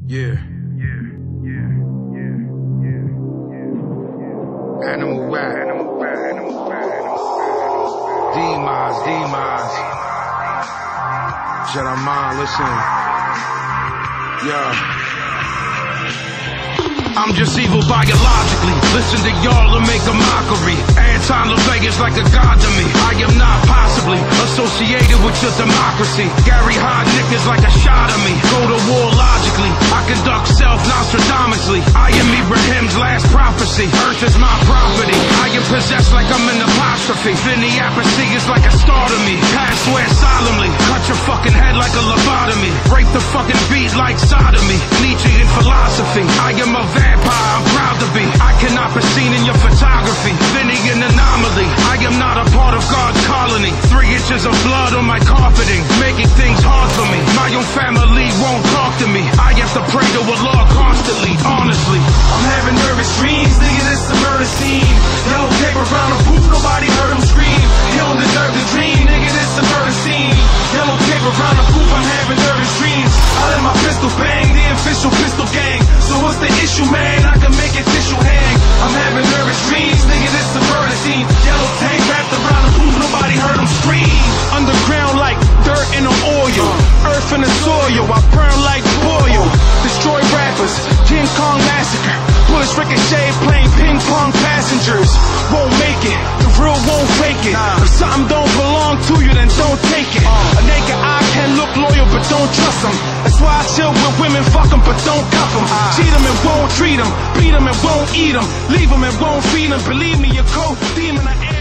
Yeah. Animal rap. Demise. Gentlemen, listen. Yeah. I'm just evil biologically. Listen to y'all and make a mockery. Anton LaVega's like a god to me. I am not possibly associated with your democracy. Gary Hodnick is like a shot of me. Go to war logically. I conduct self-Nostradamusly. I am Ibrahim's last prophecy. Earth is my property. I am possessed like I'm an apostrophe. Vinny Appice is like a star to me. Pass swear solemnly. Cut your fucking head like a lobotomy. Break the fucking beat like sodomy. Nietzsche in philosophy. I am a vampire, I'm proud to be. I cannot be seen in your photography. Vinny an anomaly. I am not a part of God's colony. 3 inches of blood on my carpeting, making things hard for me. My own family won't talk to me. I have to pray to Allah constantly, honestly. I'm having nervous dreams, nigga, this a murder scene. Yellow paper around the booth, nobody heard him scream. He don't deserve the dream, nigga, this a murder scene. Yellow paper around the booth, I'm having nervous dreams. I let my pistol bang, the official pistol gang. So what's the issue, man? I can make it tissue hang. I'm having nervous dreams, nigga, this a murder scene. Yellow tape wrapped around the booth, nobody heard him scream. Underground like dirt in the oil, earth in the soil, I burn like oil. Destroy rappers, King Kong massacre. Bullets ricochet, playing ping pong passengers. Won't make it, the real won't fake it. If something don't belong to you, then don't take it. A naked eye can look loyal, but don't trust them. That's why I chill with women, fuck them, but don't cuff them. Cheat them and won't treat them, beat them and won't eat them, leave them and won't feed them. Believe me, your cold demon, I am.